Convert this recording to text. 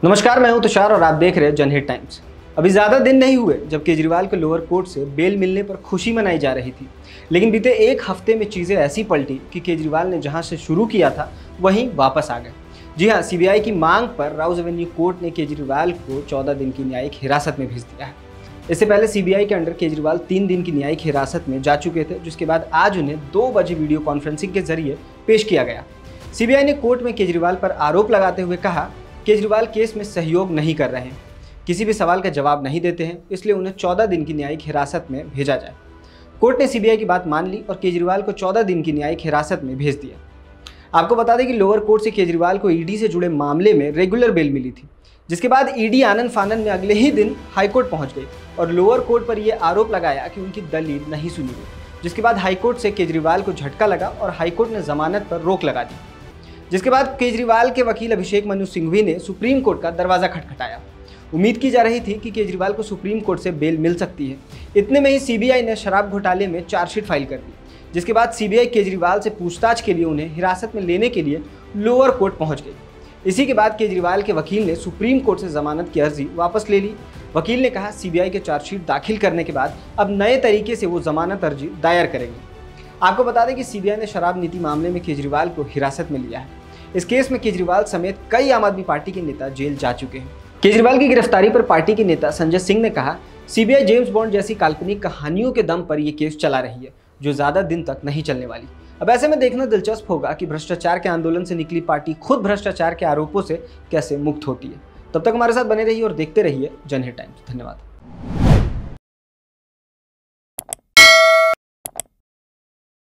नमस्कार, मैं हूं तुषार और आप देख रहे हैं जनहित टाइम्स। अभी ज़्यादा दिन नहीं हुए जब केजरीवाल को लोअर कोर्ट से बेल मिलने पर खुशी मनाई जा रही थी, लेकिन बीते एक हफ्ते में चीज़ें ऐसी पलटी कि केजरीवाल ने जहां से शुरू किया था वहीं वापस आ गए। जी हां, सीबीआई की मांग पर राउज एवेन्यू कोर्ट ने केजरीवाल को 14 दिन की न्यायिक हिरासत में भेज दिया है। इससे पहले सीबीआई के अंडर केजरीवाल 3 दिन की न्यायिक हिरासत में जा चुके थे, जिसके बाद आज उन्हें 2 बजे वीडियो कॉन्फ्रेंसिंग के जरिए पेश किया गया। सीबीआई ने कोर्ट में केजरीवाल पर आरोप लगाते हुए कहा, केजरीवाल केस में सहयोग नहीं कर रहे हैं, किसी भी सवाल का जवाब नहीं देते हैं, इसलिए उन्हें 14 दिन की न्यायिक हिरासत में भेजा जाए। कोर्ट ने सीबीआई की बात मान ली और केजरीवाल को 14 दिन की न्यायिक हिरासत में भेज दिया। आपको बता दें कि लोअर कोर्ट से केजरीवाल को ईडी से जुड़े मामले में रेगुलर बेल मिली थी, जिसके बाद ईडी आनन फानन में अगले ही दिन हाईकोर्ट पहुंच गई और लोअर कोर्ट पर यह आरोप लगाया कि उनकी दलील नहीं सुनी गई, जिसके बाद हाईकोर्ट से केजरीवाल को झटका लगा और हाईकोर्ट ने जमानत पर रोक लगा दी। जिसके बाद केजरीवाल के वकील अभिषेक मनु सिंघवी ने सुप्रीम कोर्ट का दरवाजा खटखटाया। उम्मीद की जा रही थी कि केजरीवाल को सुप्रीम कोर्ट से बेल मिल सकती है। इतने में ही सीबीआई ने शराब घोटाले में चार्जशीट फाइल कर दी, जिसके बाद सीबीआई केजरीवाल से पूछताछ के लिए उन्हें हिरासत में लेने के लिए लोअर कोर्ट पहुंच गई। इसी के बाद केजरीवाल के वकील ने सुप्रीम कोर्ट से जमानत की अर्जी वापस ले ली। वकील ने कहा, सीबीआई के चार्जशीट दाखिल करने के बाद अब नए तरीके से वो जमानत अर्जी दायर करेंगे। आपको बता दें कि सीबीआई ने शराब नीति मामले में केजरीवाल को हिरासत में लिया है। इस केस में केजरीवाल समेत कई आम आदमी पार्टी के नेता जेल जा चुके हैं। केजरीवाल की गिरफ्तारी पर पार्टी के नेता संजय सिंह ने कहा, सीबीआई जेम्स बॉन्ड जैसी काल्पनिक कहानियों के दम पर यह केस चला रही है, जो ज्यादा दिन तक नहीं चलने वाली। अब ऐसे में देखना दिलचस्प होगा कि भ्रष्टाचार के आंदोलन से निकली पार्टी खुद भ्रष्टाचार के आरोपों से कैसे मुक्त होती है। तब तक हमारे साथ बने रहिए और देखते रहिए जनहित टाइम्स। धन्यवाद।